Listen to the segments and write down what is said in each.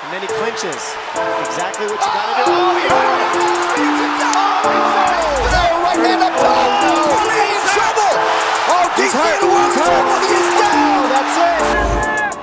And then he clinches. Exactly what you gotta do. Oh, right hand up top. Oh, he's in trouble. Oh, DC the World in trouble. He is down. That's it.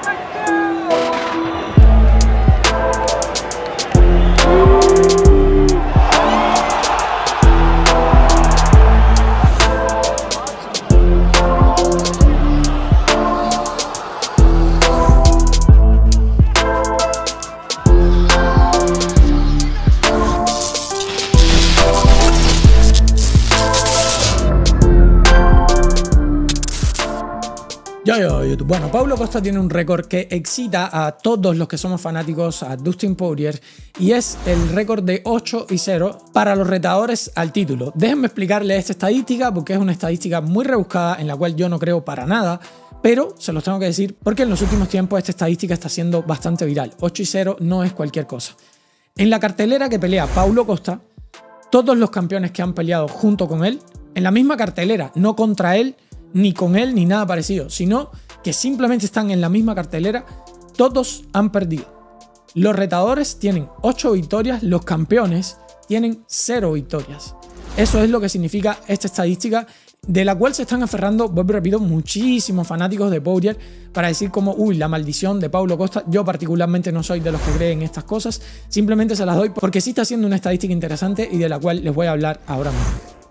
YouTube. Bueno, Paulo Costa tiene un récord que excita a todos los que somos fanáticos a Dustin Poirier y es el récord de 8-0 para los retadores al título. Déjenme explicarles esta estadística porque es una estadística muy rebuscada en la cual yo no creo para nada, pero se los tengo que decir porque en los últimos tiempos esta estadística está siendo bastante viral. 8-0 no es cualquier cosa. En la cartelera que pelea Paulo Costa, todos los campeones que han peleado junto con él, en la misma cartelera, no contra él, ni con él, ni nada parecido, sino que simplemente están en la misma cartelera, todos han perdido. Los retadores tienen 8 victorias, los campeones tienen 0 victorias. Eso es lo que significa esta estadística, de la cual se están aferrando, vuelvo y repito, muchísimos fanáticos de Poirier para decir como, uy, la maldición de Paulo Costa. Yo particularmente no soy de los que creen estas cosas, simplemente se las doy porque sí está siendo una estadística interesante y de la cual les voy a hablar ahora mismo.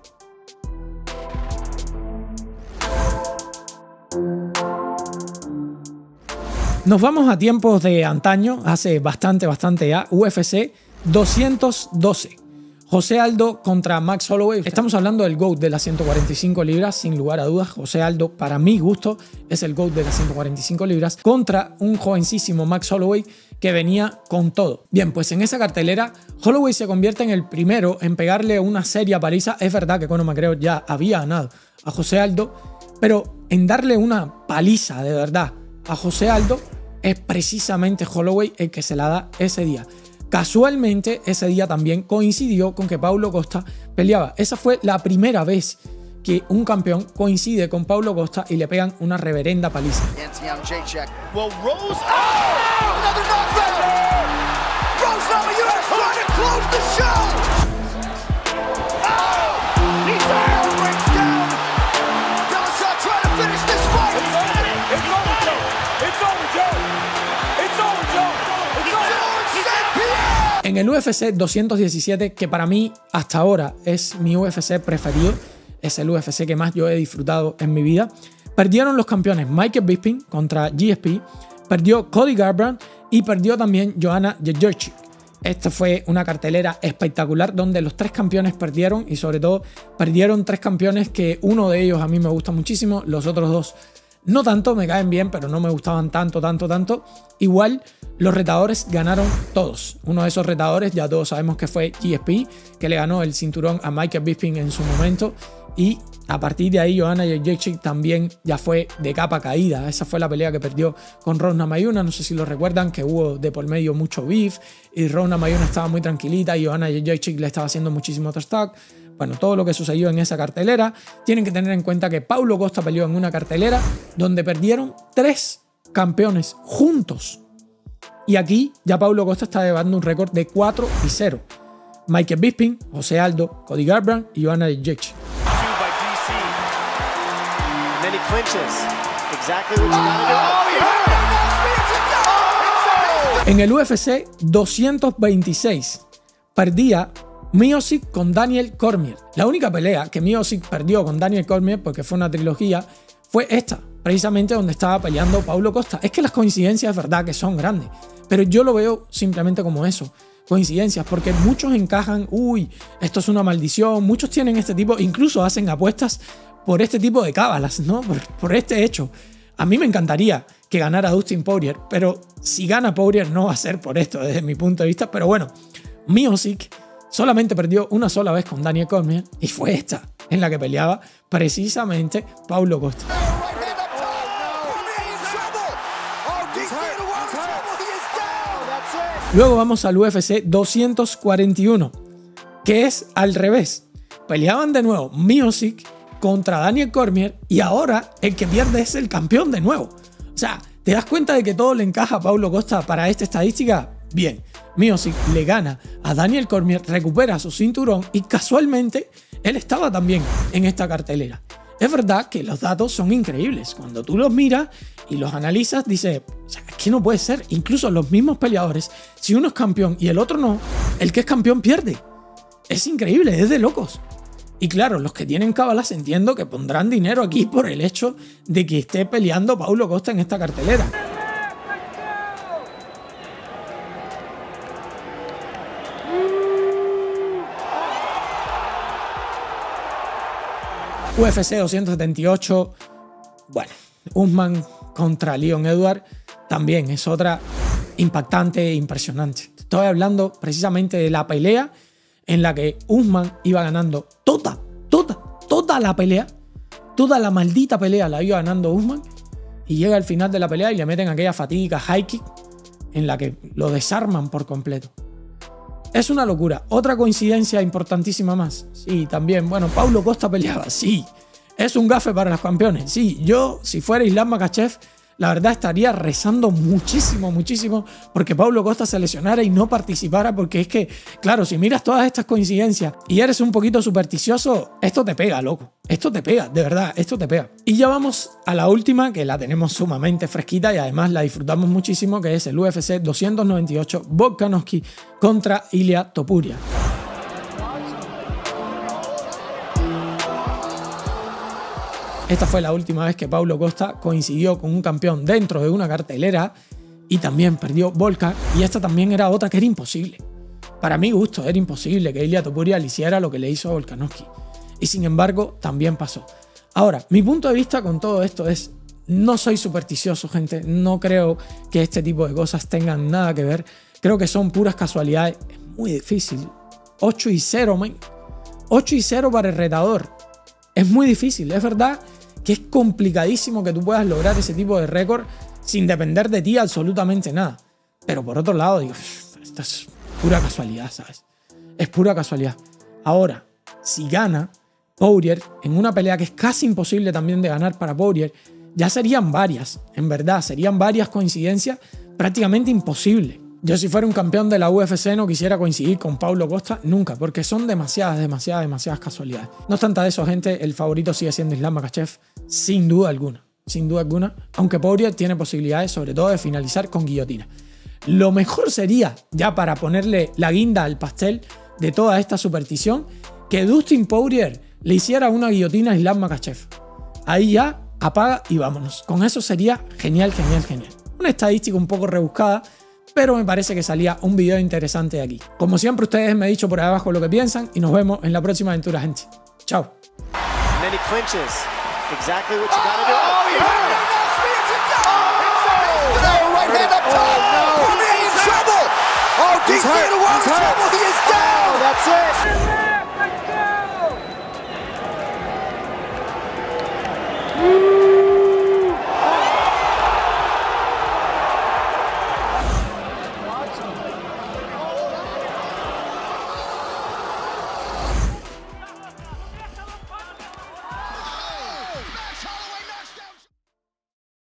Nos vamos a tiempos de antaño, hace bastante ya, UFC 212. José Aldo contra Max Holloway. Estamos hablando del GOAT de las 145 libras, sin lugar a dudas. José Aldo, para mi gusto, es el GOAT de las 145 libras, contra un jovencísimo Max Holloway que venía con todo. Bien, pues en esa cartelera, Holloway se convierte en el primero en pegarle una seria paliza. Es verdad que Conor McGregor ya había ganado a José Aldo, pero en darle una paliza de verdad a José Aldo, es precisamente Holloway el que se la da ese día. Casualmente, ese día también coincidió con que Paulo Costa peleaba. Esa fue la primera vez que un campeón coincide con Paulo Costa y le pegan una reverenda paliza. En el UFC 217, que para mí hasta ahora es mi UFC preferido, es el UFC que más yo he disfrutado en mi vida, perdieron los campeones Michael Bisping contra GSP, perdió Cody Garbrandt y perdió también Joanna Jędrzejczyk. Esta fue una cartelera espectacular donde los 3 campeones perdieron y sobre todo perdieron 3 campeones que uno de ellos a mí me gusta muchísimo, los otros 2 no tanto, me caen bien, pero no me gustaban tanto. Igual, los retadores ganaron todos. Uno de esos retadores, ya todos sabemos que fue GSP, que le ganó el cinturón a Michael Bisping en su momento. Y a partir de ahí, Joanna Jędrzejczyk también ya fue de capa caída. Esa fue la pelea que perdió con Rose Namajunas. No sé si lo recuerdan, que hubo de por medio mucho beef. Y Rose Namajunas estaba muy tranquilita y Joanna Jędrzejczyk le estaba haciendo muchísimo trash-talk. Bueno, todo lo que sucedió en esa cartelera. Tienen que tener en cuenta que Paulo Costa peleó en una cartelera donde perdieron 3 campeones juntos. Y aquí ya Paulo Costa está llevando un récord de 4-0. Michael Bisping, José Aldo, Cody Garbrandt y Joanna Jędrzejczyk. En el UFC 226 perdía Miocic con Daniel Cormier. La única pelea que Miocic perdió con Daniel Cormier, porque fue una trilogía, fue esta, precisamente donde estaba peleando Paulo Costa. Es que las coincidencias es verdad que son grandes, pero yo lo veo simplemente como eso, coincidencias, porque muchos encajan, uy, esto es una maldición, muchos tienen este tipo, incluso hacen apuestas por este tipo de cábalas, ¿no? Por este hecho. A mí me encantaría que ganara Dustin Poirier, pero si gana Poirier no va a ser por esto desde mi punto de vista, pero bueno, Miocic solamente perdió una sola vez con Daniel Cormier y fue esta, en la que peleaba precisamente Paulo Costa. Luego vamos al UFC 241, que es al revés. Peleaban de nuevo Miocic contra Daniel Cormier y ahora el que pierde es el campeón de nuevo. O sea, ¿te das cuenta de que todo le encaja a Paulo Costa para esta estadística? Bien, Miocic le gana a Daniel Cormier, recupera su cinturón y casualmente él estaba también en esta cartelera. Es verdad que los datos son increíbles. Cuando tú los miras y los analizas, dices, o sea, es que no puede ser. Incluso los mismos peleadores, si uno es campeón y el otro no, el que es campeón pierde. Es increíble, es de locos. Y claro, los que tienen cábalas entiendo que pondrán dinero aquí por el hecho de que esté peleando Paulo Costa en esta cartelera. UFC 278, bueno, Usman contra Leon Edwards también es otra impactante e impresionante. Estoy hablando precisamente de la pelea en la que Usman iba ganando toda la pelea, toda la maldita pelea la iba ganando Usman y llega al final de la pelea y le meten aquella fatídica high kick en la que lo desarman por completo. Es una locura. Otra coincidencia importantísima más. Sí, también. Bueno, Paulo Costa peleaba. Sí. Es un gafe para los campeones. Sí, yo, si fuera Islam Makhachev, la verdad estaría rezando muchísimo porque Paulo Costa se lesionara y no participara, porque es que, claro, si miras todas estas coincidencias y eres un poquito supersticioso, esto te pega, loco. Esto te pega, de verdad, esto te pega. Y ya vamos a la última, que la tenemos sumamente fresquita y además la disfrutamos muchísimo, que es el UFC 298 Volkanovski contra Ilia Topuria. Esta fue la última vez que Paulo Costa coincidió con un campeón dentro de una cartelera y también perdió Volkan. Y esta también era otra que era imposible. Para mi gusto era imposible que Ilia Topuria le hiciera lo que le hizo a Volkanovski. Y sin embargo, también pasó. Ahora, mi punto de vista con todo esto es, no soy supersticioso, gente. No creo que este tipo de cosas tengan nada que ver. Creo que son puras casualidades. Es muy difícil. 8-0, man. 8-0 para el retador. Es muy difícil, es verdad que es complicadísimo que tú puedas lograr ese tipo de récord sin depender de ti absolutamente nada. Pero por otro lado, digo, esto es pura casualidad, ¿sabes? Es pura casualidad. Ahora, si gana Poirier en una pelea que es casi imposible también de ganar para Poirier, ya serían varias, en verdad, serían varias coincidencias prácticamente imposibles. Yo si fuera un campeón de la UFC no quisiera coincidir con Paulo Costa nunca, porque son demasiadas casualidades. No obstante de eso, gente, el favorito sigue siendo Islam Makhachev, sin duda alguna, aunque Poirier tiene posibilidades sobre todo de finalizar con guillotina. Lo mejor sería, ya para ponerle la guinda al pastel de toda esta superstición, que Dustin Poirier le hiciera una guillotina a Islam Makhachev. Ahí ya apaga y vámonos. Con eso sería genial. Una estadística un poco rebuscada, pero me parece que salía un video interesante de aquí. Como siempre, ustedes me han dicho por ahí abajo lo que piensan y nos vemos en la próxima aventura, gente. Chao. He's in trouble. He is down. That's it.